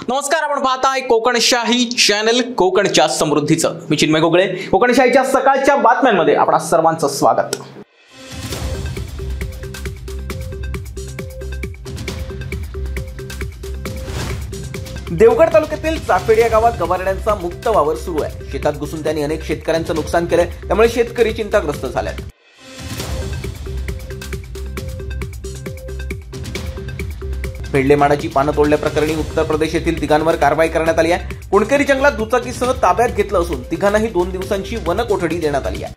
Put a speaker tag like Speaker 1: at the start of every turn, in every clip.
Speaker 1: नमस्कार, आपण पाहताय कोकणशाही चॅनल, कोकणच्या समृद्धीचं. मी चिन्मय गोगळे. कोकणशाहीच्या सकाळच्या बातम्यांमध्ये आपणा सर्वांचं स्वागत. देवगड तालुक्यातील चाफेड या गावात गवारड्यांचा मुक्त वावर सुरू आहे. शेतात घुसून त्यांनी अनेक शेतकऱ्यांचं नुकसान केलंय, त्यामुळे शेतकरी चिंताग्रस्त झालेत. पेडलेमाडाची पानं तोडल्याप्रकरणी उत्तर प्रदेश येथील तिघांवर कारवाई करण्यात आली आहे. कुणकेरी जंगलात दुचाकीसह ताब्यात घेतलं असून तिघांनाही 2 दिवसांची वनकोठडी देण्यात आली आहे.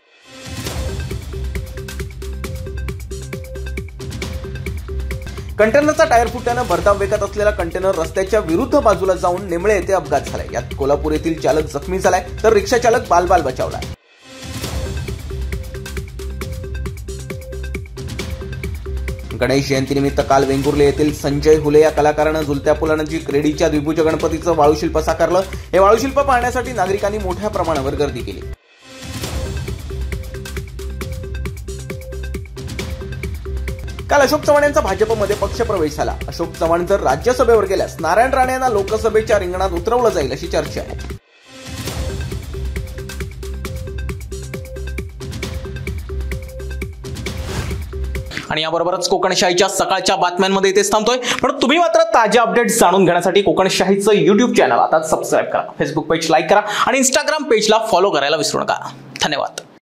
Speaker 1: कंटेनरचा टायर फुटल्यानं भरधाव वेगात असलेला कंटेनर रस्त्याच्या विरुद्ध बाजूला जाऊन नेमळे येथे अपघात झालाय. यात कोल्हापूर येथील चालक जखमी झालाय, तर रिक्षा चालक बालबाल बचावलाय. गणेश जयंतीनिमित्त काल वेंगुर्ले येथील संजय हुले या कलाकारानं झुलत्या पुलानजीक रेडीच्या द्विभुज गणपतीचं वाळूशिल्प साकारलं. हे वाळूशिल्प पाहण्यासाठी नागरिकांनी मोठ्या प्रमाणावर गर्दी केली. काल अशोक चव्हाण यांचा भाजपमध्ये पक्षप्रवेश झाला. अशोक चव्हाण जर राज्यसभेवर गेल्यास नारायण राणे यांना लोकसभेच्या रिंगणात उतरवलं जाईल अशी चर्चा आहे. आणि याबरोबरच कोकणशाहीच्या सकाळच्या बातम्यांमध्ये इथेच थांबतोय. पण तुम्ही मात्र ताज्या अपडेट्स जाणून घेण्यासाठी कोकणशाहीचं YouTube चॅनल आता सबस्क्राईब करा, फेसबुक पेज लाईक करा आणि इंस्टाग्राम पेजला फॉलो करायला विसरू नका. धन्यवाद.